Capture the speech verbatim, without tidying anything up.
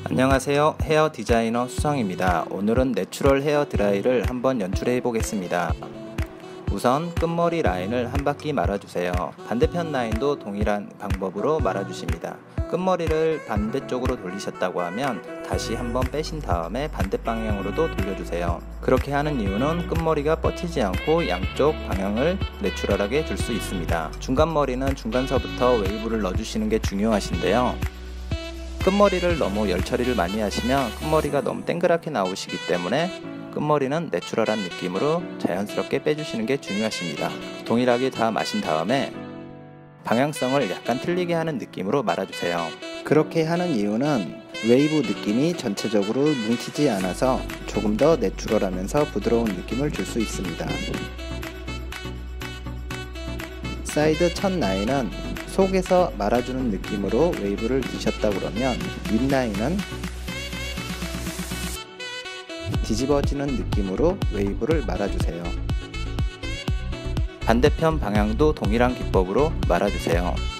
안녕하세요. 헤어 디자이너 수성입니다. 오늘은 내추럴 헤어 드라이를 한번 연출해 보겠습니다. 우선 끝머리 라인을 한 바퀴 말아주세요. 반대편 라인도 동일한 방법으로 말아주십니다. 끝머리를 반대쪽으로 돌리셨다고 하면 다시 한번 빼신 다음에 반대 방향으로도 돌려주세요. 그렇게 하는 이유는 끝머리가 뻗치지 않고 양쪽 방향을 내추럴하게 줄 수 있습니다. 중간머리는 중간서부터 웨이브를 넣어주시는 게 중요하신데요. 끝머리를 너무 열처리를 많이 하시면 끝머리가 너무 땡그랗게 나오시기 때문에 끝머리는 내추럴한 느낌으로 자연스럽게 빼주시는 게 중요하십니다. 동일하게 다 마신 다음에 방향성을 약간 틀리게 하는 느낌으로 말아주세요. 그렇게 하는 이유는 웨이브 느낌이 전체적으로 뭉치지 않아서 조금 더 내추럴하면서 부드러운 느낌을 줄 수 있습니다. 사이드 첫 라인은 속에서 말아주는 느낌으로 웨이브를 드셨다 그러면 윗라인은 뒤집어지는 느낌으로 웨이브를 말아주세요. 반대편 방향도 동일한 기법으로 말아주세요.